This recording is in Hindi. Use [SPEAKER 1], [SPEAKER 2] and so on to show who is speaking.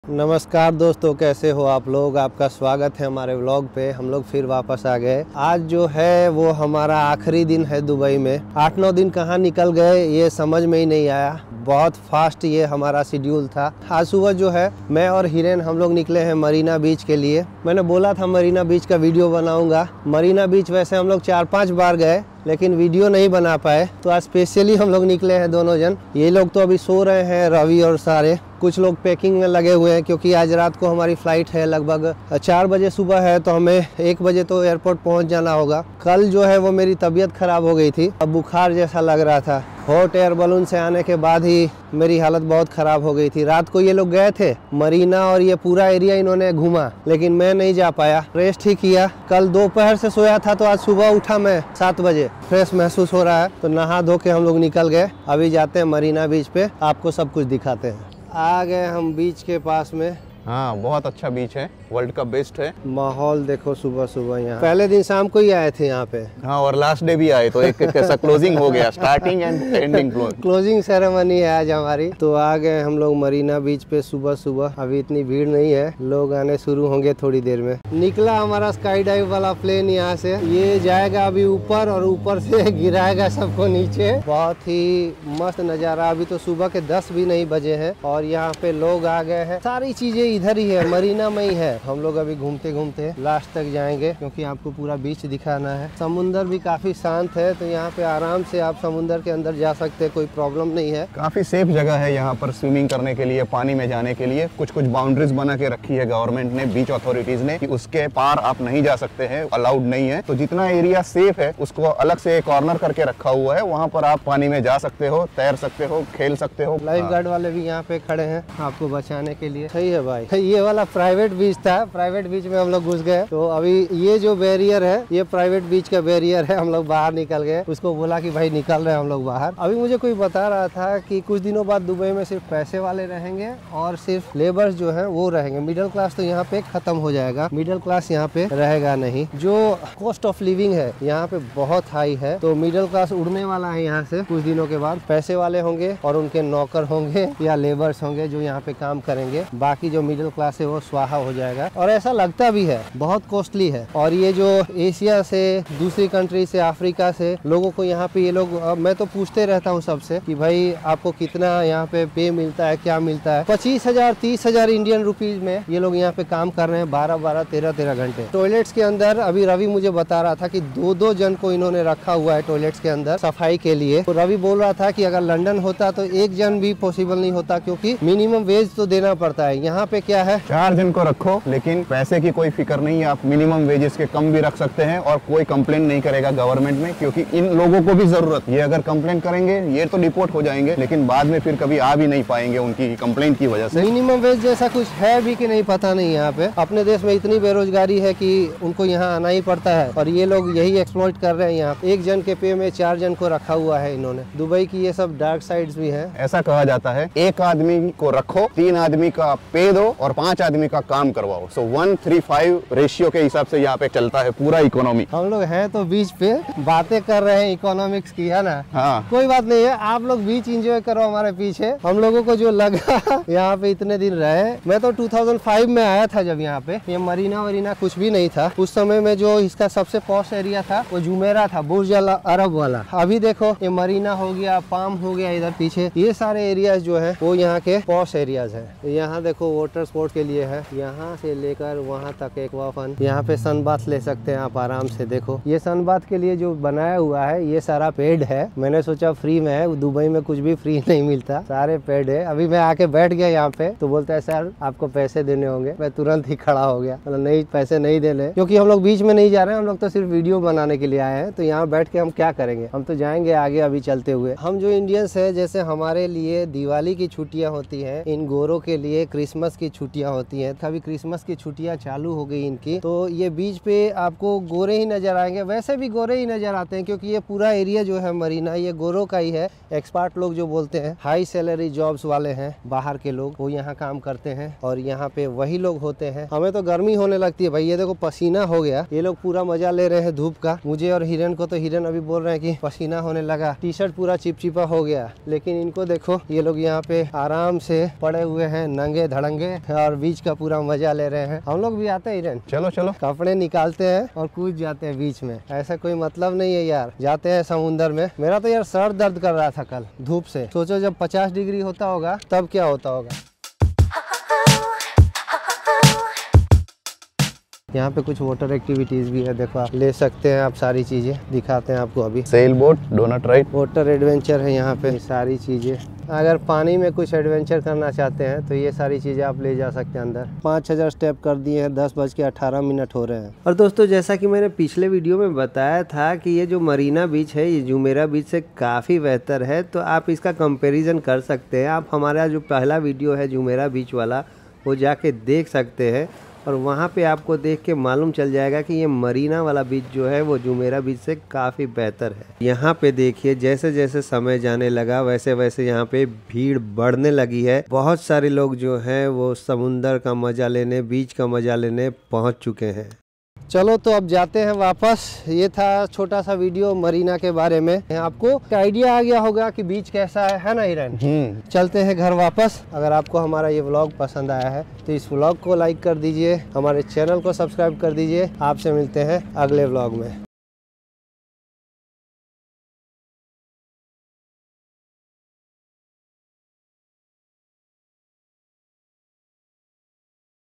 [SPEAKER 1] नमस्कार दोस्तों, कैसे हो आप लोग। आपका स्वागत है हमारे व्लॉग पे। हम लोग फिर वापस आ गए। आज जो है वो हमारा आखिरी दिन है दुबई में। 8-9 दिन कहाँ निकल गए ये समझ में ही नहीं आया। बहुत फास्ट ये हमारा शेड्यूल था। आज सुबह जो है मैं और हिरेन हम लोग निकले हैं मरीना बीच के लिए। मैंने बोला था मरीना बीच का वीडियो बनाऊंगा। मरीना बीच वैसे हम लोग 4-5 बार गए लेकिन वीडियो नहीं बना पाए, तो आज स्पेशली हम लोग निकले हैं दोनों जन। ये लोग तो अभी सो रहे हैं, रवि और सारे। कुछ लोग पैकिंग में लगे हुए हैं क्योंकि आज रात को हमारी फ्लाइट है। लगभग 4 बजे सुबह है, तो हमें 1 बजे तो एयरपोर्ट पहुंच जाना होगा। कल जो है वो मेरी तबीयत खराब हो गई थी, अब बुखार जैसा लग रहा था। हॉट एयर बलून से आने के बाद ही मेरी हालत बहुत ख़राब हो गई थी। रात को ये लोग गए थे मरीना और ये पूरा एरिया इन्होंने घूमा, लेकिन मैं नहीं जा पाया। रेस्ट ही किया। कल दोपहर से सोया था, तो आज सुबह उठा मैं 7 बजे। फ्रेश महसूस हो रहा है, तो नहा धो के हम लोग निकल गए। अभी जाते हैं मरीना बीच पे, आपको सब कुछ दिखाते हैं। आ गए हम बीच के पास में।
[SPEAKER 2] हाँ, बहुत अच्छा बीच है, वर्ल्ड का बेस्ट है।
[SPEAKER 1] माहौल देखो सुबह सुबह। यहाँ पहले दिन शाम को ही आए थे यहाँ पे।
[SPEAKER 2] हाँ, और लास्ट डे भी आए, तो एक कैसा क्लोजिंग हो गया, starting and ending
[SPEAKER 1] closing ceremony है आज हमारी। तो आ गए हम लोग मरीना बीच पे सुबह सुबह। अभी इतनी भीड़ नहीं है, लोग आने शुरू होंगे थोड़ी देर में। निकला हमारा स्काई डाइव वाला प्लेन यहाँ से। ये जाएगा अभी ऊपर और ऊपर से गिराएगा सबको नीचे। बहुत ही मस्त नजारा। अभी तो सुबह के 10 भी नहीं बजे हैं और यहाँ पे लोग आ गए हैं। सारी चीजें इधर ही है, मरीना में ही है। हम लोग अभी घूमते घूमते लास्ट तक जाएंगे क्योंकि आपको पूरा बीच दिखाना है। समुंदर भी काफी शांत है, तो यहाँ पे आराम से आप समुंदर के अंदर जा सकते हैं, कोई प्रॉब्लम नहीं है।
[SPEAKER 2] काफी सेफ जगह है यहाँ पर स्विमिंग करने के लिए, पानी में जाने के लिए। कुछ बाउंड्रीज बना के रखी है गवर्नमेंट ने, बीच अथॉरिटीज ने, कि उसके पार आप नहीं जा सकते हैं, अलाउड नहीं है। तो जितना एरिया सेफ है उसको अलग से कॉर्नर करके रखा हुआ है। वहाँ पर आप पानी में जा सकते हो, तैर सकते हो, खेल सकते हो।
[SPEAKER 1] लाइफ गार्ड वाले भी यहाँ पे खड़े हैं आपको बचाने के लिए। सही है भाई। ये वाला प्राइवेट बीच था, प्राइवेट बीच में हम लोग घुस गए। तो अभी ये जो बैरियर है ये प्राइवेट बीच का बैरियर है। हम लोग बाहर निकल गए, उसको बोला कि भाई निकल रहे हैं हम लोग बाहर। अभी मुझे कोई बता रहा था कि कुछ दिनों बाद दुबई में सिर्फ पैसे वाले रहेंगे और सिर्फ लेबर्स जो है वो रहेंगे। मिडिल क्लास तो यहाँ पे खत्म हो जाएगा, मिडिल क्लास यहाँ पे रहेगा नहीं। जो कॉस्ट ऑफ लिविंग है यहाँ पे बहुत हाई है, तो मिडिल क्लास उड़ने वाला है यहाँ से कुछ दिनों के बाद। पैसे वाले होंगे और उनके नौकर होंगे या लेबर्स होंगे जो यहाँ पे काम करेंगे। बाकी जो मिडिल क्लास है वो स्वाहा हो जाएगा। और ऐसा लगता भी है, बहुत कॉस्टली है। और ये जो एशिया से, दूसरी कंट्री से, अफ्रीका से लोगों को यहाँ पे ये लोग, मैं तो पूछते रहता हूँ सबसे कि भाई आपको कितना यहाँ पे पे मिलता है, क्या मिलता है। 25,000 30,000 इंडियन रुपीज में ये लोग यहाँ पे काम कर रहे हैं 12-12 13-13 घंटे। टॉयलेट्स के अंदर अभी रवि मुझे बता रहा था कि 2-2 जन को इन्होंने रखा हुआ है टॉयलेट्स के अंदर सफाई के लिए। तो रवि बोल रहा था कि अगर लंदन होता तो 1 जन भी पॉसिबल नहीं होता, क्योंकि मिनिमम वेज तो देना पड़ता है। यहाँ पे क्या है,
[SPEAKER 2] 4 जन को रखो, लेकिन पैसे की कोई फिक्र नहीं है। आप मिनिमम वेजेस के कम भी रख सकते हैं और कोई कंप्लेंट नहीं करेगा गवर्नमेंट में, क्योंकि इन लोगों को भी जरूरत। ये अगर कंप्लेंट करेंगे ये तो डिपोर्ट हो जाएंगे, लेकिन बाद में फिर कभी आ भी नहीं पाएंगे उनकी कंप्लेंट की वजह से।
[SPEAKER 1] मिनिमम वेज जैसा कुछ है भी कि नहीं पता नहीं। यहाँ पे अपने देश में इतनी बेरोजगारी है कि उनको यहाँ आना ही पड़ता है और ये लोग यही एक्सप्लॉइट कर रहे हैं। यहाँ 1 जन के पे में 4 जन को रखा हुआ है इन्होंने। दुबई की ये सब डार्क साइड्स भी है।
[SPEAKER 2] ऐसा कहा जाता है 1 आदमी को रखो, 3 आदमी का पे दो और 5 आदमी का काम करवाओ। सो 1:3:5 रेशियो के हिसाब से यहाँ पे चलता है पूरा इकोनॉमी।
[SPEAKER 1] हम लोग हैं तो बीच पे बातें कर रहे हैं इकोनॉमिक्स की, है ना।
[SPEAKER 2] हाँ,
[SPEAKER 1] कोई बात नहीं है, आप लोग बीच एंजॉय करो हमारे पीछे। हम लोगों को जो लगा यहाँ पे इतने दिन रहे। मैं तो 2005 में आया था जब यहाँ पे ये मरीना वरीना कुछ भी नहीं था। उस समय में जो इसका सबसे पॉश एरिया था वो जुमेरा था, बुर्ज अल अरब वाला। अभी देखो ये मरीना हो गया, पाम हो गया, इधर पीछे ये सारे एरियाज जो है वो यहाँ के पॉश एरियाज है। यहाँ देखो वाटर स्पोर्ट के लिए है, यहाँ से लेकर वहाँ तक एक्वाफन। यहाँ पे सन बाथ ले सकते हैं आप आराम से। देखो ये सन बाथ के लिए जो बनाया हुआ है ये सारा पेड है। मैंने सोचा फ्री में है, दुबई में कुछ भी फ्री नहीं मिलता, सारे पेड है। अभी मैं आके बैठ गया यहाँ पे, तो बोलता है सर आपको पैसे देने होंगे। मैं तुरंत ही खड़ा हो गया, मतलब नहीं पैसे नहीं देने, क्योंकि हम लोग बीच में नहीं जा रहे हैं। हम लोग तो सिर्फ वीडियो बनाने के लिए आए हैं। तो यहाँ बैठ के हम क्या करेंगे, हम तो जाएंगे आगे अभी चलते हुए। हम जो इंडियंस है, जैसे हमारे लिए दिवाली की छुट्टियां होती है, इन गोरों के लिए क्रिसमस की छुट्टियां होती है। अभी क्रिसमस की छुट्टियां चालू हो गई इनकी, तो ये बीच पे आपको गोरे ही नजर आएंगे। वैसे भी गोरे ही नजर आते हैं क्योंकि ये पूरा एरिया जो है मरीना ये गोरों का ही है। एक्सपर्ट लोग जो बोलते हैं, हाई सैलरी जॉब्स वाले हैं, बाहर के लोग, वो यहाँ काम करते हैं और यहाँ पे वही लोग होते हैं। हमें तो गर्मी होने लगती है भाई। ये देखो पसीना हो गया, ये लोग पूरा मजा ले रहे हैं धूप का। मुझे और हिरन को तो, हिरन अभी बोल रहे हैं कि पसीना होने लगा, टी शर्ट पूरा चिपचिपा हो गया। लेकिन इनको देखो, ये लोग यहाँ पे आराम से पड़े हुए हैं नंगे धड़ंगे और बीच का पूरा मजा ले रहे हैं। हम लोग भी आते हैं हिरन,
[SPEAKER 2] चलो चलो।
[SPEAKER 1] कपड़े निकालते हैं और कूद जाते हैं बीच में। ऐसा कोई मतलब नहीं है यार, जाते हैं समुंदर में। मेरा तो यार सर दर्द कर रहा था कल धूप से। सोचो जब 50 डिग्री होता होगा तब क्या होता होगा। यहाँ पे कुछ वाटर एक्टिविटीज भी है, देखो आप ले सकते हैं। आप सारी चीजें दिखाते हैं आपको अभी।
[SPEAKER 2] Sail boat, donut ride,
[SPEAKER 1] water adventure है यहाँ पे, सारी चीजें। अगर पानी में कुछ एडवेंचर करना चाहते हैं तो ये सारी चीजें आप ले जा सकते हैं अंदर। 5000 स्टेप कर दिए हैं, 10:18 हो रहे हैं। और दोस्तों जैसा कि मैंने पिछले वीडियो में बताया था कि ये जो मरीना बीच है ये जुमेरह बीच से काफ़ी बेहतर है, तो आप इसका कंपैरिजन कर सकते हैं। आप हमारा जो पहला वीडियो है जुमेरह बीच वाला वो जाके देख सकते हैं और वहाँ पे आपको देख के मालूम चल जाएगा कि ये मरीना वाला बीच जो है वो जुमेरह बीच से काफ़ी बेहतर है। यहाँ पे देखिए जैसे जैसे समय जाने लगा वैसे वैसे यहाँ पे भीड़ बढ़ने लगी है। बहुत सारे लोग जो हैं वो समुंदर का मजा लेने, बीच का मजा लेने पहुँच चुके हैं। चलो तो अब जाते हैं वापस। ये था छोटा सा वीडियो मरीना के बारे में। आपको आइडिया आ गया होगा कि बीच कैसा है ना हिरन। चलते हैं घर वापस। अगर आपको हमारा ये व्लॉग पसंद आया है तो इस व्लॉग को लाइक कर दीजिए, हमारे चैनल को सब्सक्राइब कर दीजिए। आपसे मिलते हैं अगले व्लॉग में।